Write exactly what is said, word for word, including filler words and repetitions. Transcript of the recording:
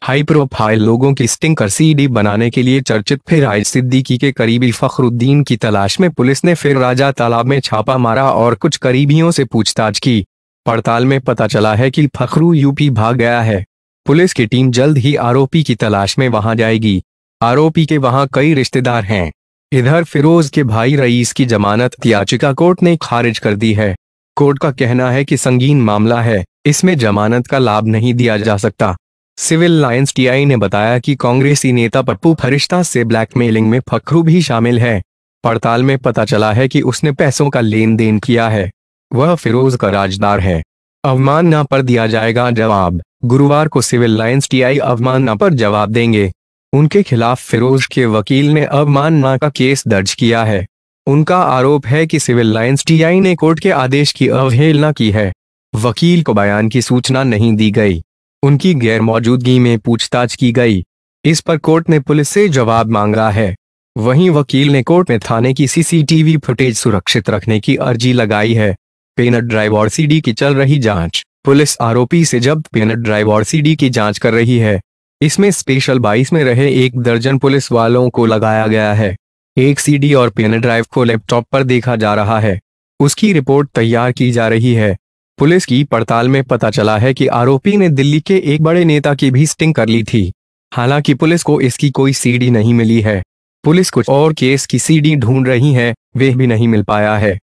High profile लोगों की स्टिंकर CD बनाने के लिए चर्चित फिराज सिद्दीकी के करीबी फखरुद्दीन की तलाश में पुलिस ने फिर राजातालाब में छापा मारा और कुछ करीबियों से पूछताछ की। पड़ताल में पता चला है कि फखरू यूपी भाग गया है। पुलिस की टीम जल्द ही आरोपी की तलाश में वहां जाएगी। आरोपी के वहां कई रिश्तेदार हैं। इधर फिरोज के भाई रईस की जमानत याचिका कोर्ट ने खारिज कर दी है। कोर्ट का कहना है कि संगीन मामला है, इसमें जमानत का लाभ नहीं दिया जा सकता। सिविल लाइंस टीआई ने बताया कि कांग्रेसी नेता पप्पू फरिश्ता से ब्लैकमेलिंग में फखरू भी शामिल है। पड़ताल में पता चला है कि उसने पैसों का लेन देन किया है। वह फिरोज का राजदार है। अवमानना पर दिया जाएगा जवाब। गुरुवार को सिविल लाइंस टीआई अवमानना पर जवाब देंगे। उनके खिलाफ फिरोज के वकील ने अवमानना का केस दर्ज किया है। उनका आरोप है कि सिविल लाइंस टीआई ने कोर्ट के आदेश की अवहेलना की है। वकील को बयान की सूचना नहीं दी गई। उनकी गैर मौजूदगी में पूछताछ की गई। इस पर कोर्ट ने पुलिस से जवाब मांगा है। वहीं वकील ने कोर्ट में थाने की सीसीटीवी फुटेज सुरक्षित रखने की अर्जी लगाई है। पेन ड्राइव और सीडी की चल रही जांच। पुलिस आरोपी से जब्त पेन ड्राइव और सीडी की जांच कर रही है। इसमें स्पेशल बाईस में रहे एक दर्जन पुलिस वालों को लगाया गया है। एक सीडी और पेन ड्राइव को लैपटॉप पर देखा जा रहा है। उसकी रिपोर्ट तैयार की जा रही है। पुलिस की पड़ताल में पता चला है कि आरोपी ने दिल्ली के एक बड़े नेता की भी स्टिंग कर ली थी। हालांकि पुलिस को इसकी कोई सीडी नहीं मिली है। पुलिस कुछ और केस की सीडी ढूंढ रही है, वे भी नहीं मिल पाया है।